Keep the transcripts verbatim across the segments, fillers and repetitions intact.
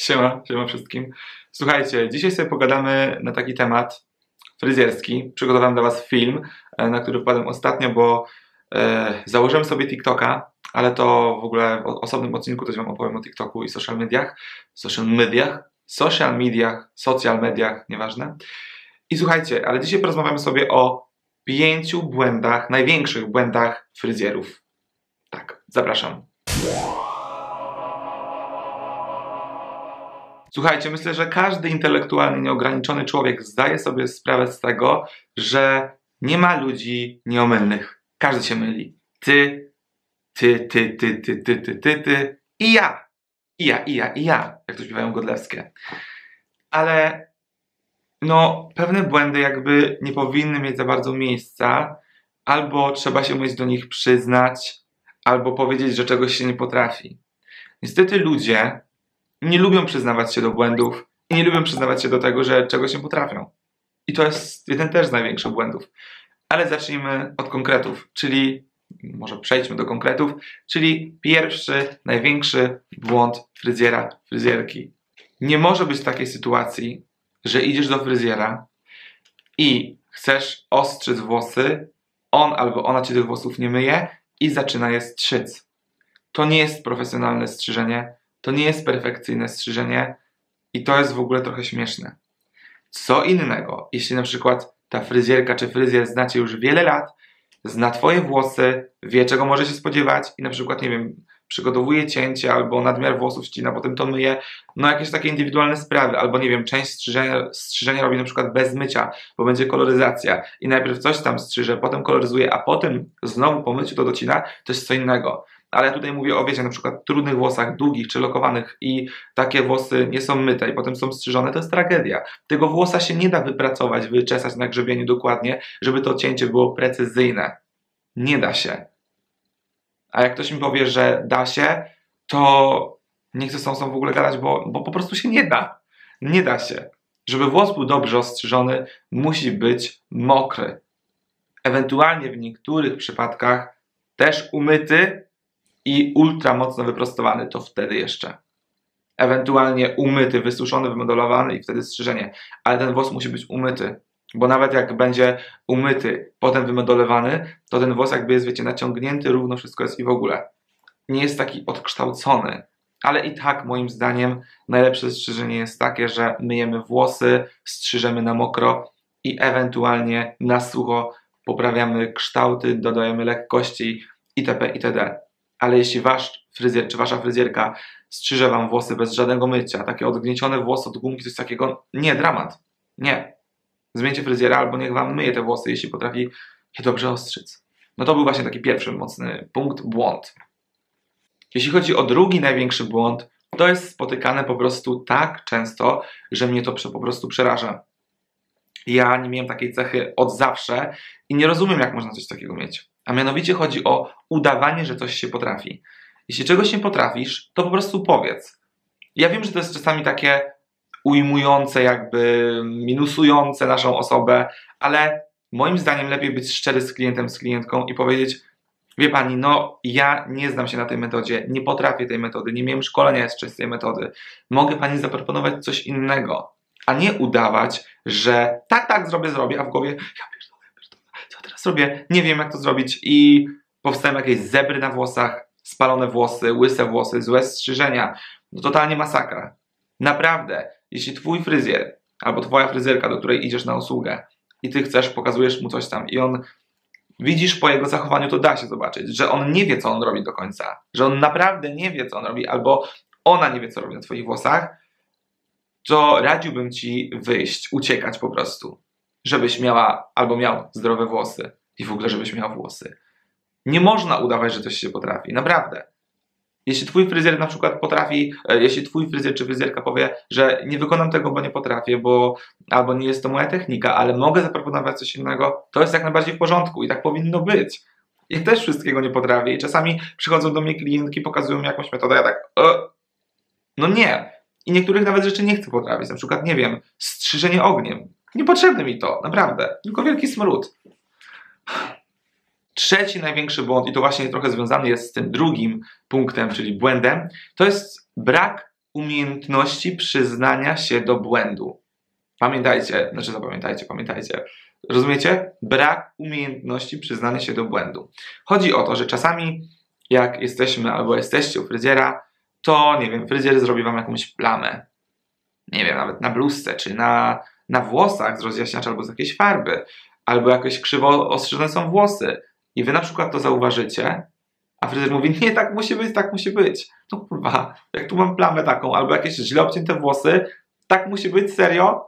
Siema, siema wszystkim. Słuchajcie, dzisiaj sobie pogadamy na taki temat fryzjerski. Przygotowałem dla was film, na który wpadłem ostatnio, bo e, założyłem sobie TikToka, ale to w ogóle w osobnym odcinku też wam opowiem o TikToku i social mediach. Social mediach, social mediach, social mediach, nieważne. I słuchajcie, ale dzisiaj porozmawiamy sobie o pięciu błędach, największych błędach fryzjerów. Tak, zapraszam. Słuchajcie, myślę, że każdy intelektualnie nieograniczony człowiek zdaje sobie sprawę z tego, że nie ma ludzi nieomylnych. Każdy się myli. Ty, ty, ty, ty, ty, ty, ty, ty, ty i ja. I ja, i ja, i ja, jak to śpiewają Godlewskie. Ale no, pewne błędy jakby nie powinny mieć za bardzo miejsca, albo trzeba się umieć do nich przyznać, albo powiedzieć, że czegoś się nie potrafi. Niestety ludzie nie lubią przyznawać się do błędów i nie lubią przyznawać się do tego, że czegoś nie potrafią. I to jest jeden też z największych błędów. Ale zacznijmy od konkretów, czyli może przejdźmy do konkretów, czyli pierwszy, największy błąd fryzjera, fryzjerki. Nie może być takiej sytuacji, że idziesz do fryzjera i chcesz ostrzyc włosy, on albo ona ci tych włosów nie myje i zaczyna je strzyc. To nie jest profesjonalne strzyżenie, to nie jest perfekcyjne strzyżenie i to jest w ogóle trochę śmieszne. Co innego, jeśli na przykład ta fryzjerka czy fryzjer znacie już wiele lat, zna twoje włosy, wie czego może się spodziewać i na przykład, nie wiem, przygotowuje cięcie albo nadmiar włosów ścina, potem to myje, no jakieś takie indywidualne sprawy, albo nie wiem, część strzyżenia, strzyżenia robi na przykład bez mycia, bo będzie koloryzacja i najpierw coś tam strzyże, potem koloryzuje, a potem znowu po myciu to docina, to jest co innego. Ale ja tutaj mówię o, wiecie, na przykład trudnych włosach, długich czy lokowanych i takie włosy nie są myte i potem są strzyżone, to jest tragedia. Tego włosa się nie da wypracować, wyczesać na grzebieniu dokładnie, żeby to cięcie było precyzyjne. Nie da się. A jak ktoś mi powie, że da się, to nie chcę z tą osobą w ogóle gadać, bo, bo po prostu się nie da. Nie da się. Żeby włos był dobrze ostrzyżony, musi być mokry. Ewentualnie w niektórych przypadkach też umyty, i ultra mocno wyprostowany, to wtedy jeszcze. Ewentualnie umyty, wysuszony, wymodelowany i wtedy strzyżenie. Ale ten włos musi być umyty, bo nawet jak będzie umyty, potem wymodelowany, to ten włos jakby jest, wiecie, naciągnięty, równo wszystko jest i w ogóle. Nie jest taki odkształcony. Ale i tak, moim zdaniem, najlepsze strzyżenie jest takie, że myjemy włosy, strzyżemy na mokro i ewentualnie na sucho poprawiamy kształty, dodajemy lekkości itp. itd. Ale jeśli wasz fryzjer czy wasza fryzjerka strzyże wam włosy bez żadnego mycia, takie odgniecione włosy od gumki, coś takiego, nie, dramat. Nie. Zmieńcie fryzjera albo niech wam myje te włosy, jeśli potrafi je dobrze ostrzyc. No to był właśnie taki pierwszy mocny punkt, błąd. Jeśli chodzi o drugi największy błąd, to jest spotykane po prostu tak często, że mnie to po prostu przeraża. Ja nie miałem takiej cechy od zawsze i nie rozumiem, jak można coś takiego mieć. A mianowicie chodzi o udawanie, że coś się potrafi. Jeśli czegoś nie potrafisz, to po prostu powiedz. Ja wiem, że to jest czasami takie ujmujące, jakby minusujące naszą osobę, ale moim zdaniem lepiej być szczery z klientem, z klientką i powiedzieć: wie pani, no ja nie znam się na tej metodzie, nie potrafię tej metody, nie miałem szkolenia jeszcze z tej metody. Mogę pani zaproponować coś innego, a nie udawać, że tak, tak, zrobię, zrobię, a w głowie ja co teraz robię? Nie wiem, jak to zrobić i powstają jakieś zebry na włosach, spalone włosy, łyse włosy, złe strzyżenia. No totalnie masakra. Naprawdę, jeśli twój fryzjer albo twoja fryzjerka, do której idziesz na usługę i ty chcesz, pokazujesz mu coś tam i on, widzisz po jego zachowaniu, to da się zobaczyć, że on nie wie, co on robi do końca, że on naprawdę nie wie, co on robi, albo ona nie wie, co robi na twoich włosach, to radziłbym ci wyjść, uciekać po prostu. Żebyś miała albo miał zdrowe włosy i w ogóle żebyś miał włosy. Nie można udawać, że coś się potrafi. Naprawdę. Jeśli twój fryzjer na przykład potrafi, jeśli twój fryzjer czy fryzjerka powie, że nie wykonam tego, bo nie potrafię, bo albo nie jest to moja technika, ale mogę zaproponować coś innego, to jest jak najbardziej w porządku i tak powinno być. Ja też wszystkiego nie potrafię i czasami przychodzą do mnie klientki, pokazują mi jakąś metodę, ja tak e, no nie. I niektórych nawet rzeczy nie chcę potrafić. Na przykład, nie wiem, strzyżenie ogniem. Niepotrzebne mi to, naprawdę. Tylko wielki smród. Trzeci największy błąd, i to właśnie trochę związany jest z tym drugim punktem, czyli błędem, to jest brak umiejętności przyznania się do błędu. Pamiętajcie, znaczy zapamiętajcie, pamiętajcie. Rozumiecie? Brak umiejętności przyznania się do błędu. Chodzi o to, że czasami jak jesteśmy albo jesteście u fryzjera, to nie wiem, fryzjer zrobi wam jakąś plamę. Nie wiem, nawet na bluzce, czy na, na włosach z rozjaśniacza albo z jakiejś farby. Albo jakoś krzywo ostrzyżone są włosy. I wy na przykład to zauważycie, a fryzjer mówi, nie, tak musi być, tak musi być. No kurwa, jak tu mam plamę taką, albo jakieś źle obcięte włosy, tak musi być, serio?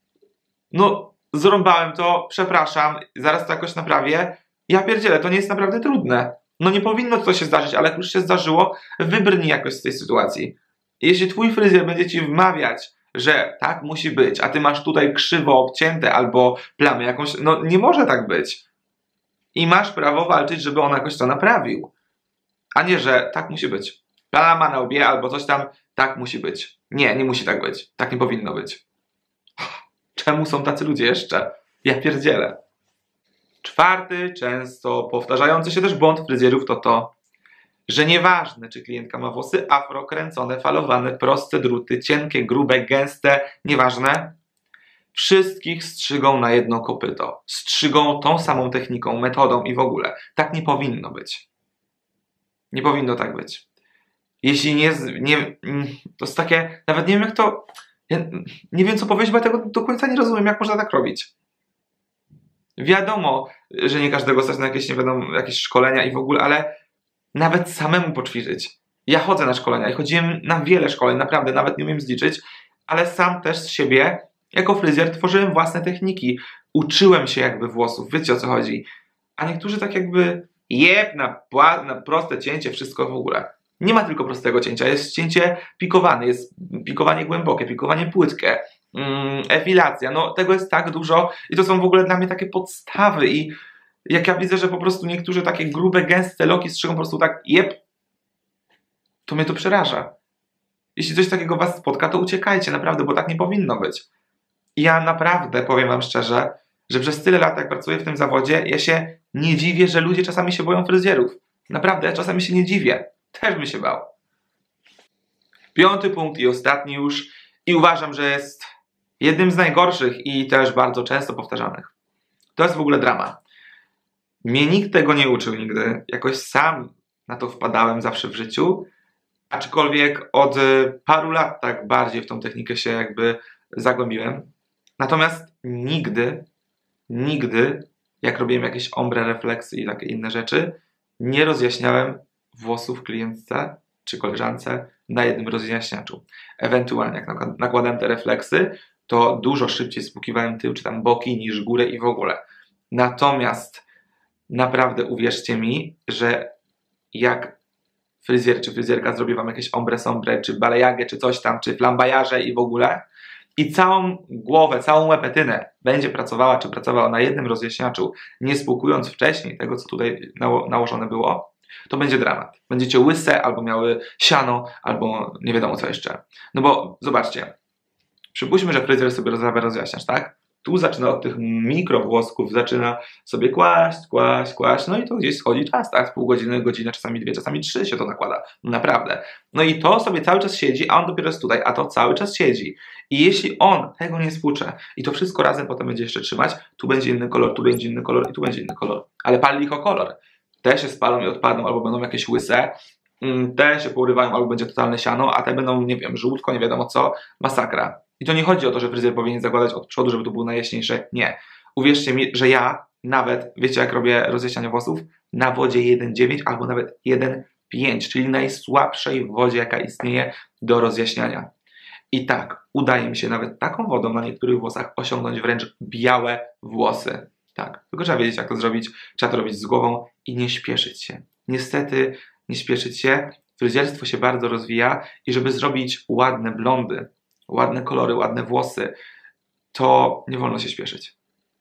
No, zrąbałem to, przepraszam, zaraz to jakoś naprawię. Ja pierdzielę, to nie jest naprawdę trudne. No nie powinno to się zdarzyć, ale jak już się zdarzyło, wybrnij jakoś z tej sytuacji. Jeśli twój fryzjer będzie ci wmawiać, że tak musi być, a ty masz tutaj krzywo obcięte albo plamy jakąś, no nie może tak być. I masz prawo walczyć, żeby on jakoś to naprawił. A nie, że tak musi być. Plama na łbie albo coś tam, tak musi być. Nie, nie musi tak być. Tak nie powinno być. Czemu są tacy ludzie jeszcze? Ja pierdzielę. Czwarty, często powtarzający się też błąd fryzjerów to to, że nieważne, czy klientka ma włosy afro, kręcone, falowane, proste druty, cienkie, grube, gęste, nieważne, wszystkich strzygą na jedno kopyto. Strzygą tą samą techniką, metodą i w ogóle. Tak nie powinno być. Nie powinno tak być. Jeśli nie, nie to jest takie, nawet nie wiem jak to, ja nie wiem co powiedzieć, bo ja tego do końca nie rozumiem, jak można tak robić. Wiadomo, że nie każdego stać na jakieś, nie wiadomo, jakieś szkolenia i w ogóle, ale nawet samemu poćwiczyć. Ja chodzę na szkolenia i chodziłem na wiele szkoleń, naprawdę, nawet nie umiem zliczyć, ale sam też z siebie, jako fryzjer, tworzyłem własne techniki. Uczyłem się jakby włosów, wiecie o co chodzi. A niektórzy tak jakby jeb na, na proste cięcie, wszystko w ogóle. Nie ma tylko prostego cięcia, jest cięcie pikowane, jest pikowanie głębokie, pikowanie płytkie, mm, efilacja, no tego jest tak dużo i to są w ogóle dla mnie takie podstawy i jak ja widzę, że po prostu niektórzy takie grube, gęste loki strzygą po prostu tak jeb, to mnie to przeraża. Jeśli coś takiego was spotka, to uciekajcie, naprawdę, bo tak nie powinno być. I ja naprawdę, powiem wam szczerze, że przez tyle lat, jak pracuję w tym zawodzie, ja się nie dziwię, że ludzie czasami się boją fryzjerów. Naprawdę, ja czasami się nie dziwię. Też bym się bał. Piąty punkt i ostatni już. I uważam, że jest jednym z najgorszych i też bardzo często powtarzanych. To jest w ogóle drama. Mnie nikt tego nie uczył nigdy. Jakoś sam na to wpadałem zawsze w życiu. Aczkolwiek od paru lat tak bardziej w tą technikę się jakby zagłębiłem. Natomiast nigdy, nigdy, jak robiłem jakieś ombre refleksy i takie inne rzeczy, nie rozjaśniałem włosów klientce czy koleżance na jednym rozjaśniaczu. Ewentualnie jak nakładałem te refleksy, to dużo szybciej spłukiwałem tył czy tam boki niż górę i w ogóle. Natomiast naprawdę uwierzcie mi, że jak fryzjer czy fryzjerka zrobi wam jakieś ombre sombre, czy balejagę, czy coś tam, czy flambajarze i w ogóle i całą głowę, całą łepetynę będzie pracowała, czy pracowała na jednym rozjaśniaczu, nie spłukując wcześniej tego, co tutaj nało nałożone było, to będzie dramat. Będziecie łyse, albo miały siano, albo nie wiadomo co jeszcze. No bo zobaczcie, przypuśćmy, że fryzjer sobie rozrabia rozjaśniacz, tak? Tu zaczyna od tych mikrowłosków, zaczyna sobie kłaść, kłaść, kłaść, no i to gdzieś schodzi czas, tak? Z pół godziny, godzinę, czasami dwie, czasami trzy się to nakłada. Naprawdę. No i to sobie cały czas siedzi, a on dopiero jest tutaj, a to cały czas siedzi. I jeśli on tego nie spłucze i to wszystko razem potem będzie jeszcze trzymać, tu będzie inny kolor, tu będzie inny kolor i tu będzie inny kolor. Ale pali ich o kolor. Te się spalą i odpadną, albo będą jakieś łyse, te się porywają, albo będzie totalne siano, a te będą, nie wiem, żółtko, nie wiadomo co, masakra. I to nie chodzi o to, że fryzjer powinien zakładać od przodu, żeby to było najjaśniejsze. Nie. Uwierzcie mi, że ja nawet, wiecie jak robię rozjaśnianie włosów? Na wodzie jeden przecinek dziewięć albo nawet jeden przecinek pięć, czyli najsłabszej wodzie, jaka istnieje do rozjaśniania. I tak, udaje mi się nawet taką wodą na niektórych włosach osiągnąć wręcz białe włosy. Tak, tylko trzeba wiedzieć jak to zrobić, trzeba to robić z głową i nie śpieszyć się. Niestety, nie śpieszyć się, fryzjerstwo się bardzo rozwija i żeby zrobić ładne blondy, ładne kolory, ładne włosy, to nie wolno się śpieszyć.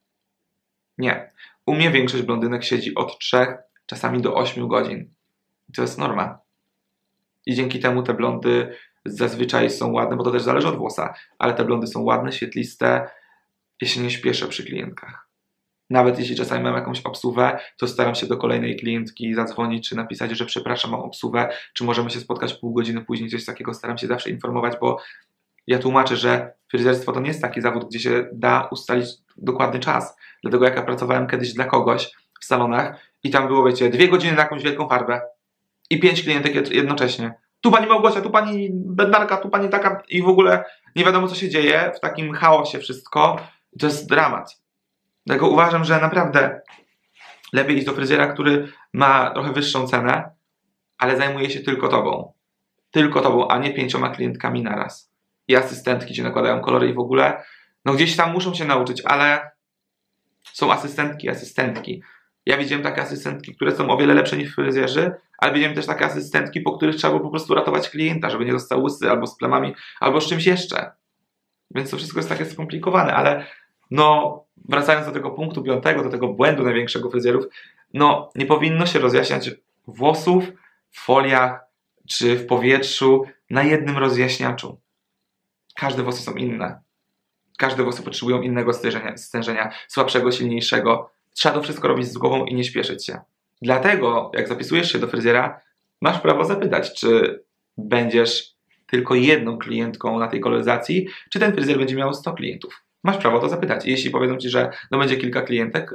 Nie. U mnie większość blondynek siedzi od trzech, czasami do ośmiu godzin. I to jest norma. I dzięki temu te blondy zazwyczaj są ładne, bo to też zależy od włosa, ale te blondy są ładne, świetliste. Ja się nie śpieszę przy klientkach. Nawet jeśli czasami mam jakąś obsługę, to staram się do kolejnej klientki zadzwonić, czy napisać, że przepraszam, mam obsługę, czy możemy się spotkać pół godziny później, coś takiego. Staram się zawsze informować, bo ja tłumaczę, że fryzjerstwo to nie jest taki zawód, gdzie się da ustalić dokładny czas. Dlatego jak ja pracowałem kiedyś dla kogoś w salonach i tam było, wiecie, dwie godziny na jakąś wielką farbę i pięć klientek jednocześnie. Tu pani Małgosia, tu pani Bednarka, tu pani taka i w ogóle nie wiadomo co się dzieje, w takim chaosie wszystko. To jest dramat. Dlatego uważam, że naprawdę lepiej iść do fryzjera, który ma trochę wyższą cenę, ale zajmuje się tylko tobą. Tylko tobą, a nie pięcioma klientkami naraz. I asystentki ci nakładają kolory i w ogóle, no gdzieś tam muszą się nauczyć, ale są asystentki, asystentki. Ja widziałem takie asystentki, które są o wiele lepsze niż fryzjerzy, ale widziałem też takie asystentki, po których trzeba było po prostu ratować klienta, żeby nie został łysy, albo z plamami, albo z czymś jeszcze. Więc to wszystko jest takie skomplikowane, ale no, wracając do tego punktu piątego, do tego błędu największego fryzjerów, no, nie powinno się rozjaśniać włosów w foliach czy w powietrzu na jednym rozjaśniaczu. Każde włosy są inne. Każde włosy potrzebują innego stężenia, stężenia, słabszego, silniejszego. Trzeba to wszystko robić z głową i nie śpieszyć się. Dlatego, jak zapisujesz się do fryzjera, masz prawo zapytać, czy będziesz tylko jedną klientką na tej koloryzacji, czy ten fryzjer będzie miał sto klientów. Masz prawo to zapytać. I jeśli powiedzą ci, że no będzie kilka klientek,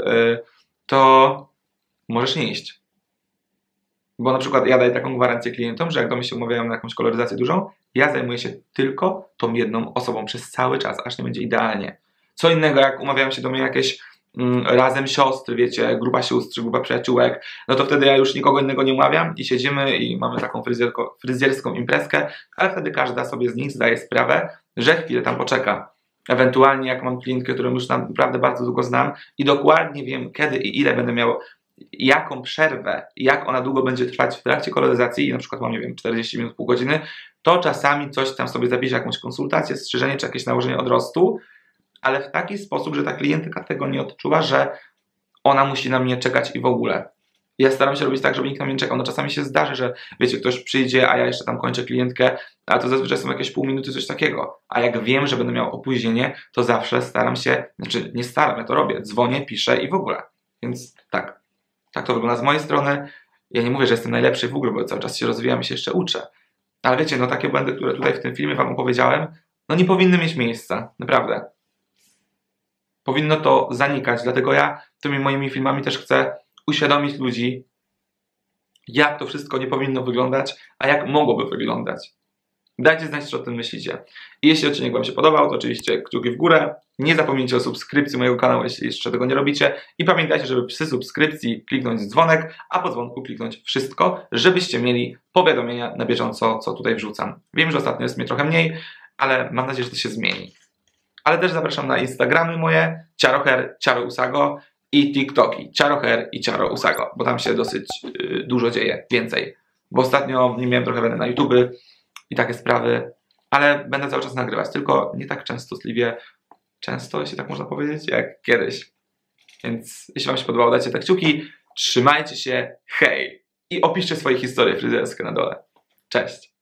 to możesz nie iść. Bo na przykład ja daję taką gwarancję klientom, że jak do mnie się umawiają na jakąś koloryzację dużą, ja zajmuję się tylko tą jedną osobą przez cały czas, aż nie będzie idealnie. Co innego, jak umawiają się do mnie jakieś mm, razem siostry, wiecie, grupa sióstr, grupa przyjaciółek, no to wtedy ja już nikogo innego nie umawiam i siedzimy i mamy taką fryzjerko, fryzjerską imprezkę, ale wtedy każda sobie z nich zdaje sprawę, że chwilę tam poczeka. Ewentualnie jak mam klientkę, którą już naprawdę bardzo długo znam i dokładnie wiem kiedy i ile będę miał, jaką przerwę, jak ona długo będzie trwać w trakcie koloryzacji, na przykład mam, nie wiem, czterdzieści minut, pół godziny, to czasami coś tam sobie zapiszę, jakąś konsultację, strzyżenie czy jakieś nałożenie odrostu, ale w taki sposób, że ta klientka tego nie odczuwa, że ona musi na mnie czekać i w ogóle. Ja staram się robić tak, żeby nikt na mnie nie czekał. No czasami się zdarzy, że wiecie, ktoś przyjdzie, a ja jeszcze tam kończę klientkę, a to zazwyczaj są jakieś pół minuty, coś takiego. A jak wiem, że będę miał opóźnienie, to zawsze staram się, znaczy nie staram, ja to robię, dzwonię, piszę i w ogóle. Więc tak, tak to wygląda z mojej strony. Ja nie mówię, że jestem najlepszy w ogóle, bo cały czas się rozwijam i się jeszcze uczę. Ale wiecie, no takie błędy, które tutaj w tym filmie wam opowiedziałem, no nie powinny mieć miejsca, naprawdę. Powinno to zanikać, dlatego ja tymi moimi filmami też chcę uświadomić ludzi, jak to wszystko nie powinno wyglądać, a jak mogłoby wyglądać. Dajcie znać, co o tym myślicie. I jeśli odcinek wam się podobał, to oczywiście kciuki w górę. Nie zapomnijcie o subskrypcji mojego kanału, jeśli jeszcze tego nie robicie. I pamiętajcie, żeby przy subskrypcji kliknąć dzwonek, a po dzwonku kliknąć wszystko, żebyście mieli powiadomienia na bieżąco, co tutaj wrzucam. Wiem, że ostatnio jest mnie trochę mniej, ale mam nadzieję, że to się zmieni. Ale też zapraszam na Instagramy moje, ciaroher, ciarousago i TikToki, ciaroher i ciarousago, bo tam się dosyć yy, dużo dzieje, więcej. Bo ostatnio nie miałem trochę będę na YouTube i takie sprawy, ale będę cały czas nagrywać, tylko nie tak częstotliwie, często, jeśli tak można powiedzieć, jak kiedyś. Więc jeśli wam się podobało, dajcie te kciuki, trzymajcie się, hej! I opiszcie swoje historie fryzjerskie na dole. Cześć!